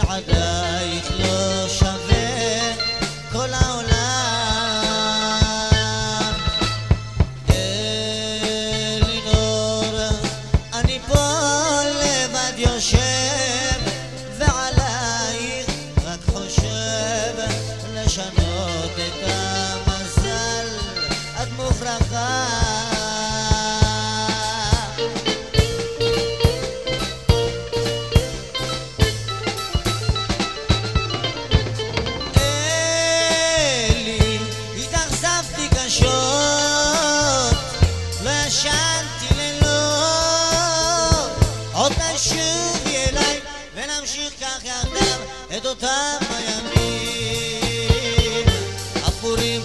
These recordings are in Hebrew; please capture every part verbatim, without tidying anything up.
בלעדייך לא שווה כל העולם. אלינור, אני פה לבד יושב ועלייך רק חושב לשנות את המזל, את מוכרחה. אלי, התאכזבתי קשות, לא ישנתי לילות, עוד תשובי אליי ונמשיך כך יחדיו את אותם הימים אפורים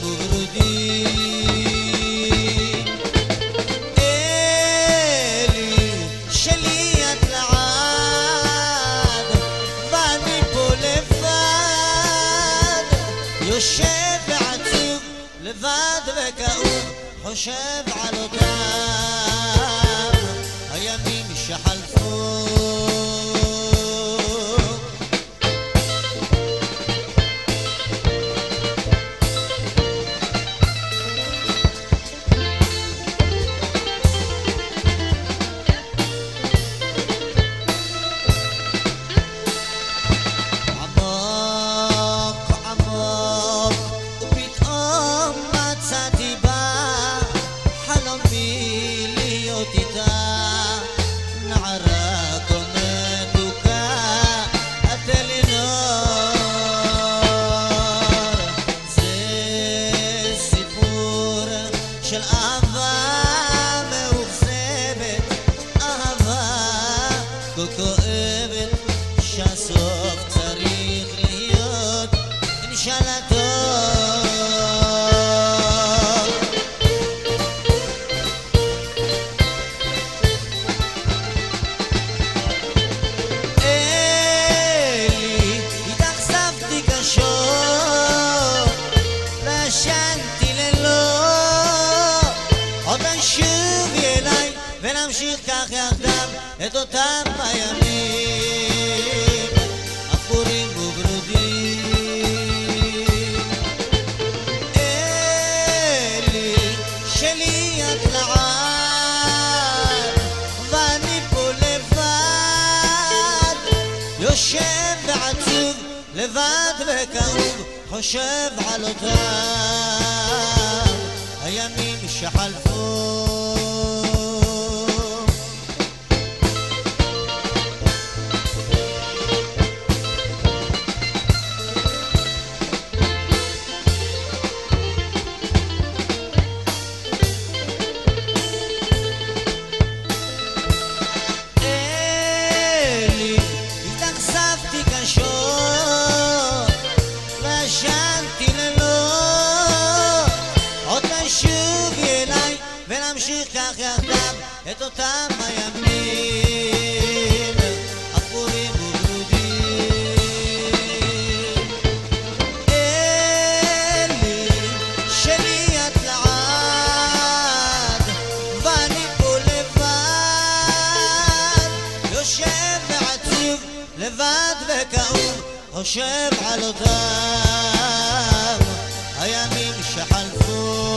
וברודים. אלי, שלי את לעד ואני פה לבד, יושב ועצוב לבד וכאוב, חושב על אותם הימים שחלפו. עמוק עמוק ופתאום מצאתי בה חלומי להיות איתה, נערה כה מתוקה את אלינור. זה סיפור של אהבה מאוכזבת, אהבה כה כואבת, שהסוף צריך להיות אינשאללה טוב. אלי, התאכזבתי קשות, לא ישנתי לילות, עוד תשובי אליי ונמשיך כך יחדיו את אותם הימים אפורים וברודים. אלי, שלי את לעד ואני פה לבד, יושב ועצוב לבד וכאוב, חושב על אותם הימים שחלפו. אלי, התאכזבתי קשות, לא ישנתי לילות, עוד תשובי אליי ונמשיך כך יחדיו את אותם הימים אפורים וברודים. אלי, שלי את לעד ואני פה לבד, יושב ועצוב לבד וכאוב, חושב על אותם הימים שחלפו.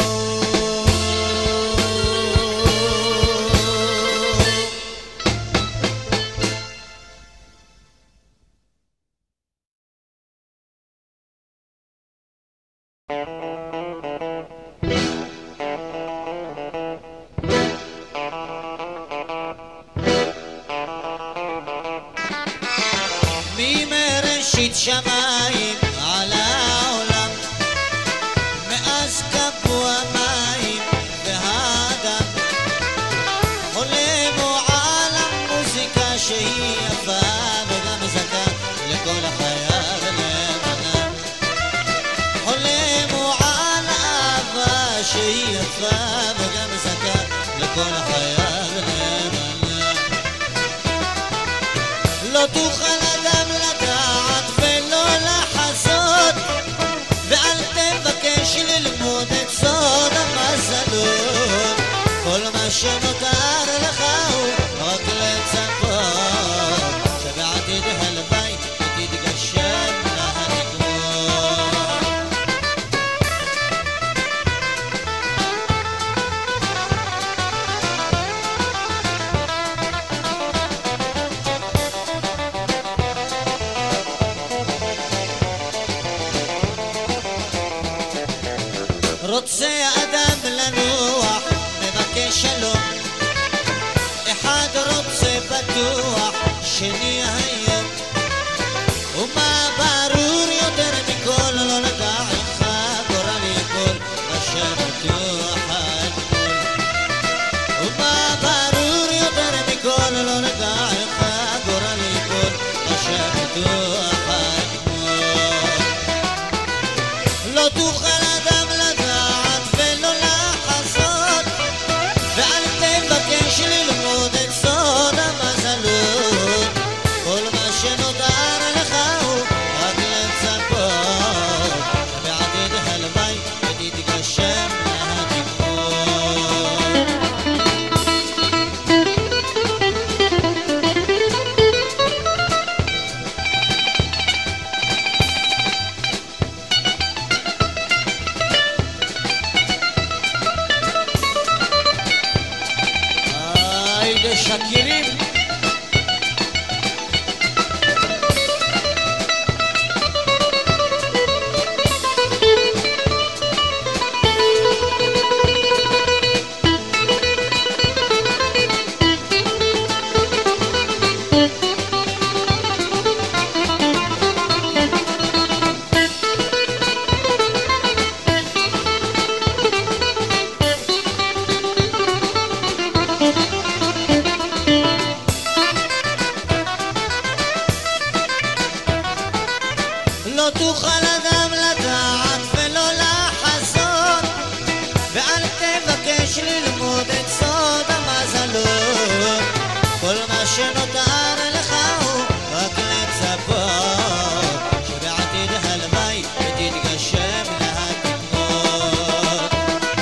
מראשית שמיים על העולם, מאז קבעו המים והאדם, חולמו על המוזיקה שהיא יפה וגם זכה לכל החיה ולמנה. חולמו על אהבה שהיא יפה וגם זכה לכל החיה ולמנה. לא תוכל אדם לדעת ולא לחזות, ואל תבקש ללמוד את סוד המזלות. כל מה שנותר לך הוא רק לצפות, שבעתיד הלוואי רוצה אדם לנוח, מבקש שלום. אחד רוצה בטוח, שני היום. ומה ברור יותר מכל, לא נדע איך גורל ייפול, אשר בטוח הגבול. ומה ברור יותר מכל, לא נדע איך גורל ייפול, אשר בטוח הגבול. לא תוכל אדם לדעת ולא לחזות, ואל תבקש ללמוד את סוד המזלות. כל מה שנותר לך הוא רק לצפות, שבעתיד הלוואי ותתגשם שקירים. לא תוכל אדם לדעת ולא לחזות, ואל תבקש ללמוד את סוד המזלות. כל מה שנותר לך הוא רק לצפות, שבעתיד הלוואי ותתגשם התקוות.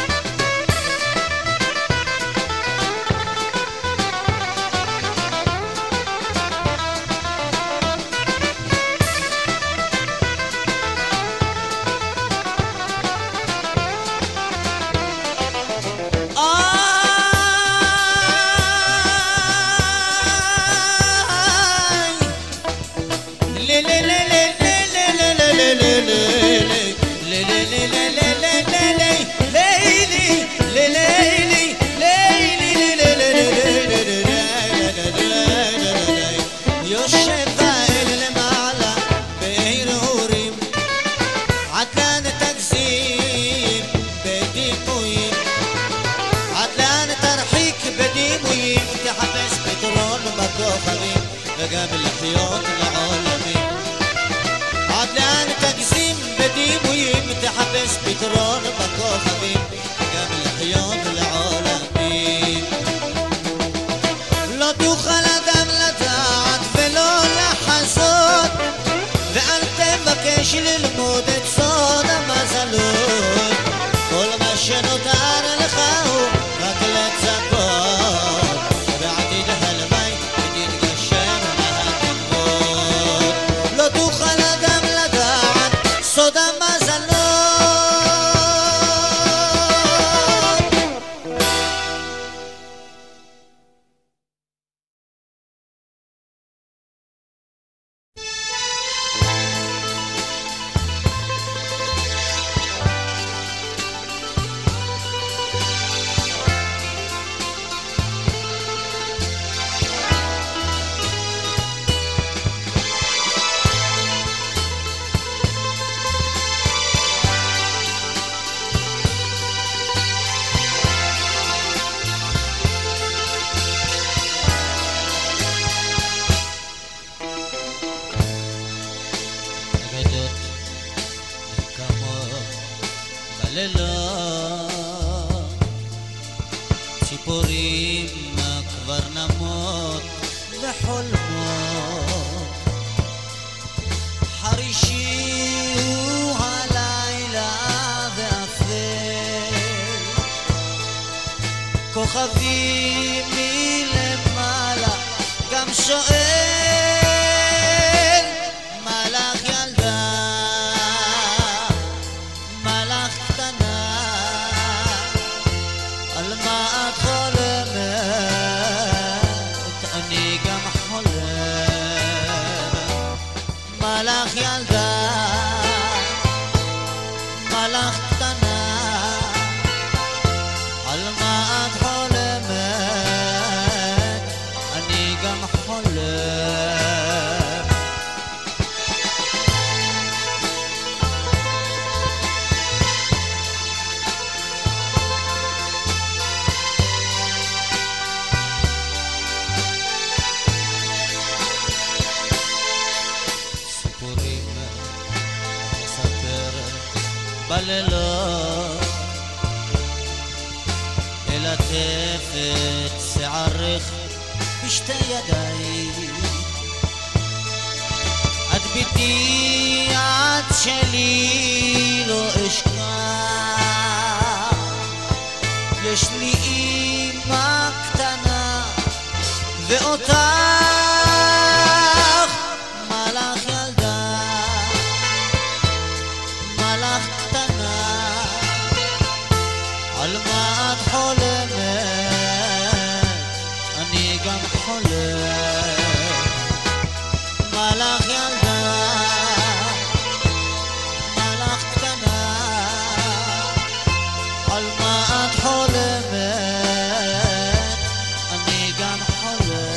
וגם לחיות לעולמים. עד לאן תגזים בדימויים, תחפש פתרון בכוכבים, וגם לחיות לעולמים. לא תוכל אדם לדעת ולא לחזות, ואל תבקש ללמוד את סוד המזלות. כל מה שנותר לך הוא רק לצפות, שבעתיד הלוואי ותתגשם התקוות. לא תוכל אדם לדעת סוד המזלות. בלילות ציפורים כבר נמות וחולמות, חרישי הוא הלילה ואפל, כוכבים מלמעלה גם שואל, מלאך ילדה מלאך ילדה, מלאך קטנה, בלילות אלטף את שערך בשתי ידיי את ביתי את שלי לא אשכח יש לי אמא קטנה ואותך מלאך ילדה מלאך קטנה על מה את חולמת אני גם חולם מלאך ילדה מלאך קטנה על מה את חולמת אני גם חולם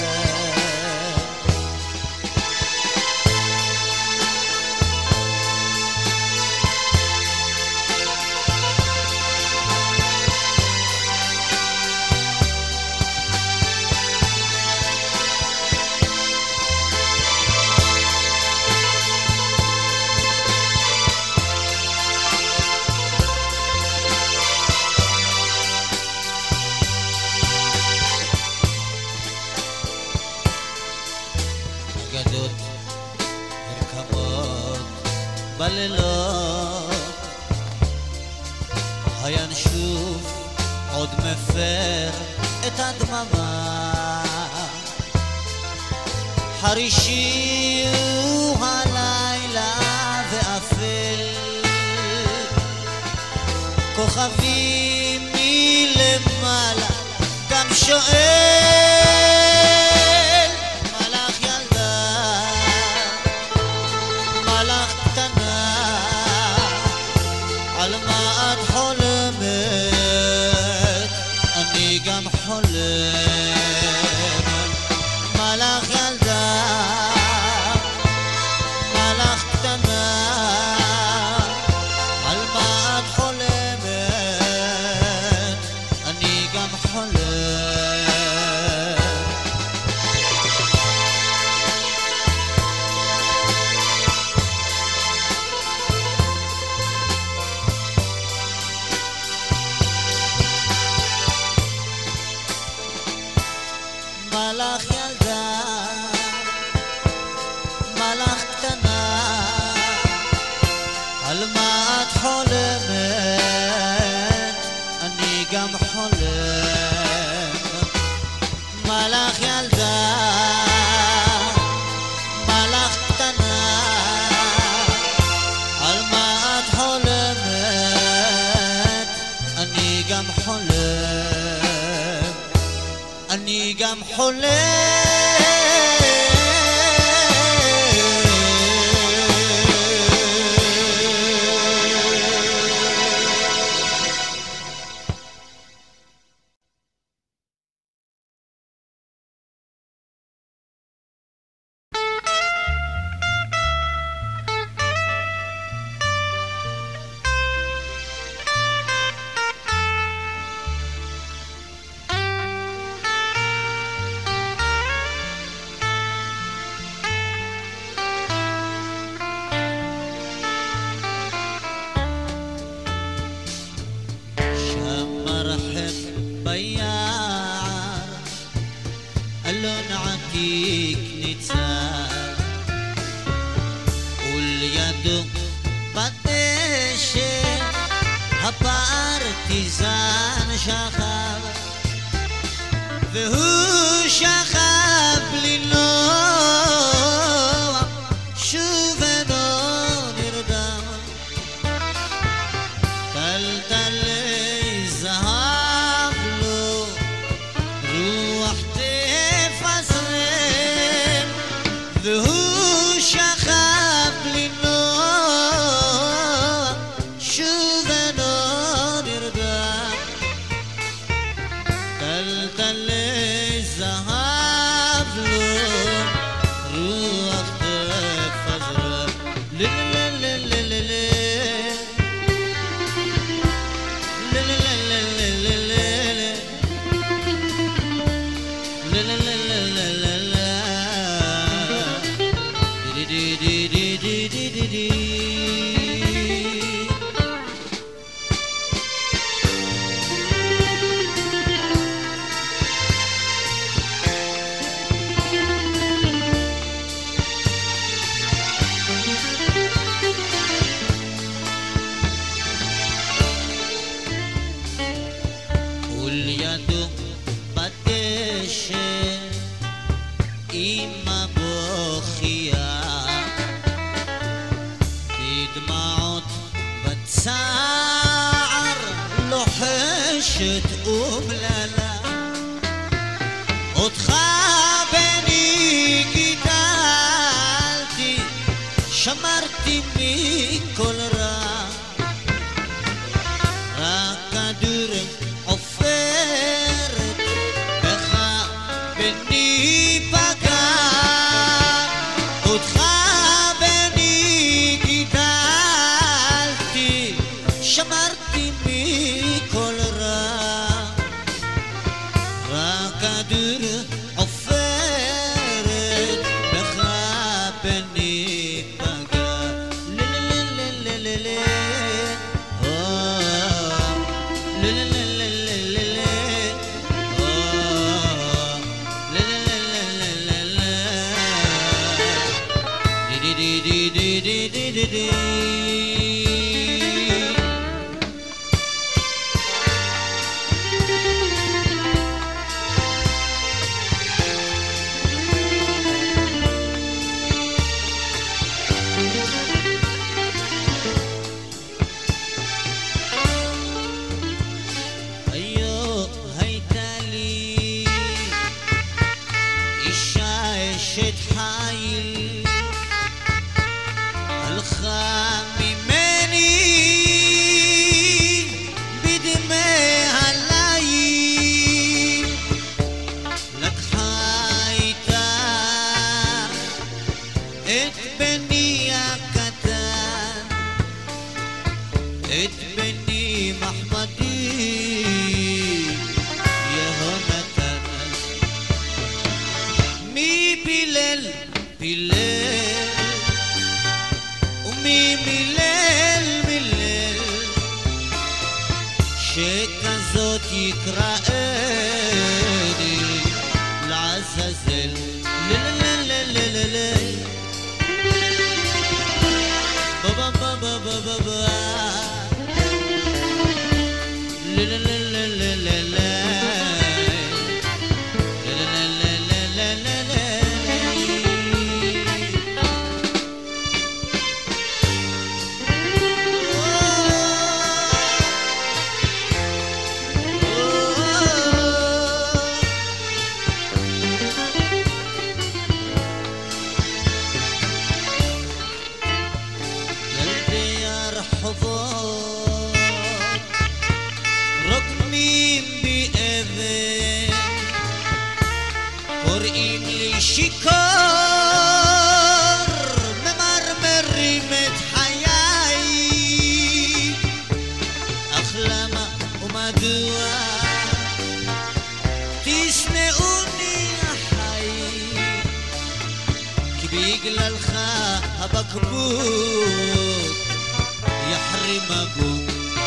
אגדות מרקמות בלילות הינשוף עוד מפר את הדממה חרישי הוא הלילה ואפל כוכבים מלמעלה גם שואל על מה את חולמת אני גם חולם מלאך ילדה מלאך קטנה על מה את חולמת אני גם חולם מלאך ילדה מלאך קטנה על מה את חולמת אני גם חולם מלאך ילדה מלאך קטנה על מה את חולמת אני גם חולם אני גם חולם ביער אלון עתיק ניצב ולידו בדשא הפרטיזן שכב והוא שכב לנוע שוב אינו נרדם טלטלי זהב רוח תפזרם והוא שכב לנוע שוב אינו נרדם טלטלי זהב רוח תפזרם סער לוחשת אומללה, אותך בני גידלתי, שמרתי מכל רע, רק כדור עופרת בך בני פגע, אותך בני גידלתי, שמרתי מכל רע, רק כדור עופרת בך בני פגע. לללללללה, לללללללה, לללללללה, די די די די די די די די. אשת חיל הלכה ממני בדמי הליל, לקחה איתה את בני הקטן, את בני מחמדי יהונתן. מי פילל פילל ומי מילל מילל, שכזאת יקראני לעזאזל. לללללללה, בבה בבה בבה בבה, לללללללה, רוקמים באבן, קוראים לי שיכור, ממרמרים את חיי, אך למה ומדוע תשנאוני החי, כי בגללך הבקבוק יחרים הגוף.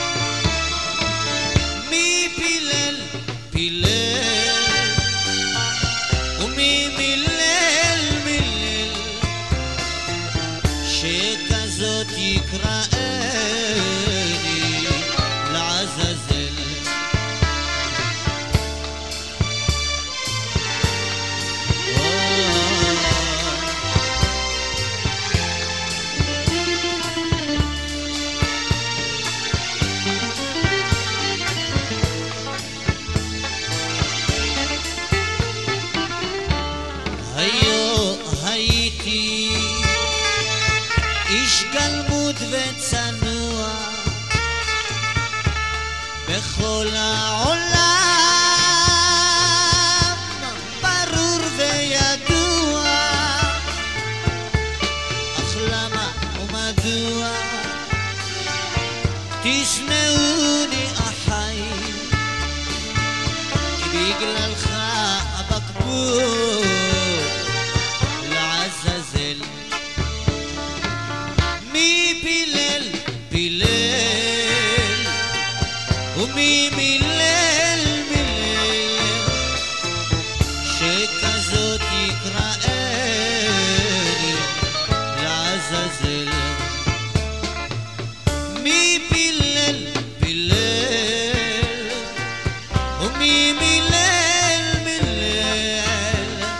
מי פילל פילל ומי מילל מילל, שכזאת יקראני לעזאזל. הייתי איש גלמוד וצנוע בכל העולם, ברור וידוע, אך למה ומדוע תשנאוני אחי, כי בגללך הבקבוק לעזאזל. מי פילל פילל ומי מילל מילל, שכזאת יקראני לעזאזל. מי פילל פילל ומי מילל מילל,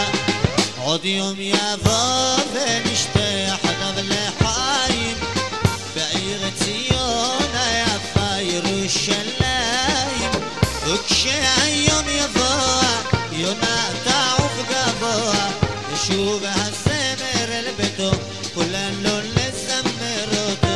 עוד יום יבוא ונשתה יחדיו לחיים בעיר ציון היפה ירושלים, וכשהיום יבוא יונה תעוף גבוה ישוב הזמר אל ביתו כולנו לזמר אותו.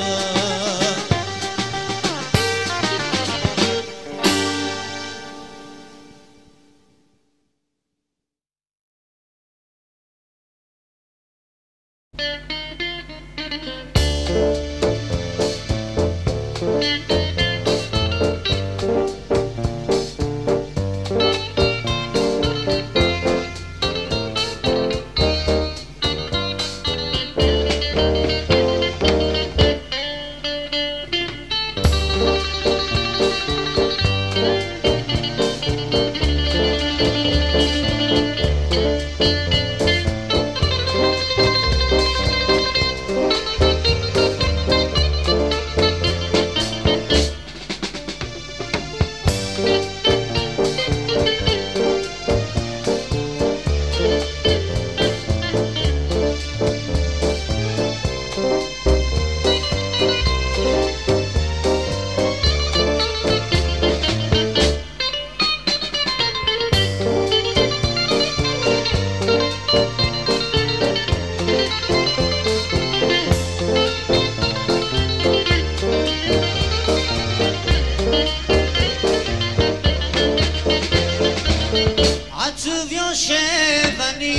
עצוב יושב אני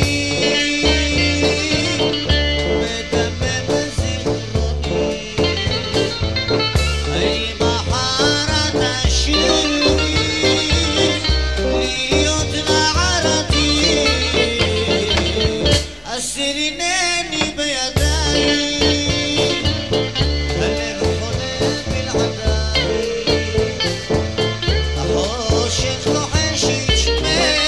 מדמם זיכרוני, האם מחר תשאיר לי להיות לערתי, אסיר הנני בידיי, הלב חולה בלעדיי, החושך לוחש ישמע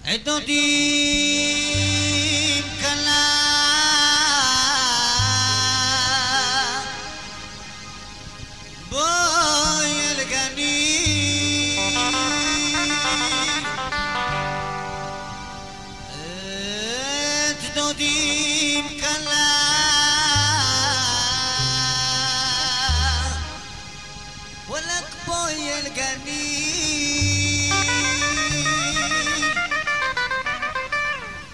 עדודים כלה בואי אל גני את דודים כלה וואלק בואי אל גני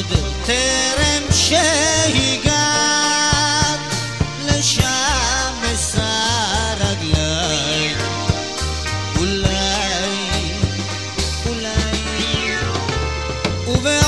עוד טרם שהגעת לשם אשא רגלי, אולי, אולי, ובא